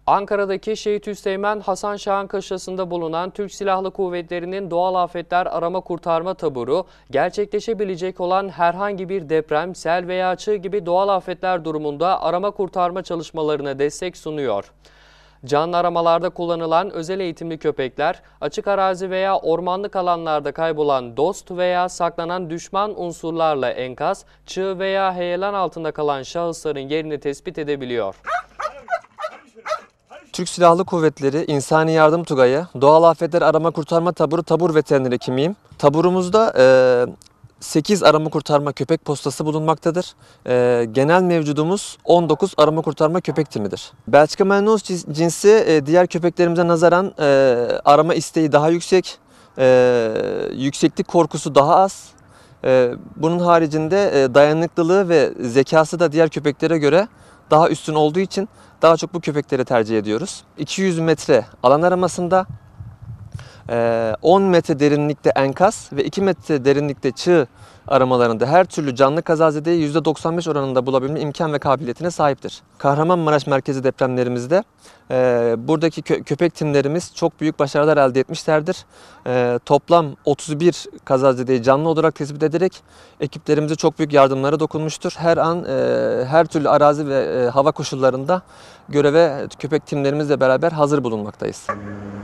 Ankara'daki Şehit Üsteğmen Hasan Şahan Kaşlası'nda bulunan Türk Silahlı Kuvvetleri'nin doğal afetler arama kurtarma taburu, gerçekleşebilecek olan herhangi bir deprem, sel veya çığ gibi doğal afetler durumunda arama kurtarma çalışmalarına destek sunuyor. Canlı aramalarda kullanılan özel eğitimli köpekler, açık arazi veya ormanlık alanlarda kaybolan dost veya saklanan düşman unsurlarla enkaz, çığ veya heyelan altında kalan şahısların yerini tespit edebiliyor. Türk Silahlı Kuvvetleri İnsani Yardım Tugayı Doğal Afetler Arama Kurtarma Taburu Tabur Veteriner Hekimiyim. Taburumuzda 8 arama kurtarma köpek postası bulunmaktadır. Genel mevcudumuz 19 arama kurtarma köpek timidir. Belçika Malinois cinsi diğer köpeklerimize nazaran arama isteği daha yüksek, yükseklik korkusu daha az. Bunun haricinde dayanıklılığı ve zekası da diğer köpeklere göre daha üstün olduğu için daha çok bu köpekleri tercih ediyoruz. 200 metre alan aramasında 10 metre derinlikte enkaz ve 2 metre derinlikte çığ aramalarında her türlü canlı kazazedeyi %95 oranında bulabilme imkan ve kabiliyetine sahiptir. Kahramanmaraş merkezi depremlerimizde buradaki köpek timlerimiz çok büyük başarılar elde etmişlerdir. Toplam 31 kazazedeyi canlı olarak tespit ederek ekiplerimize çok büyük yardımlara dokunmuştur. Her an her türlü arazi ve hava koşullarında göreve köpek timlerimizle beraber hazır bulunmaktayız.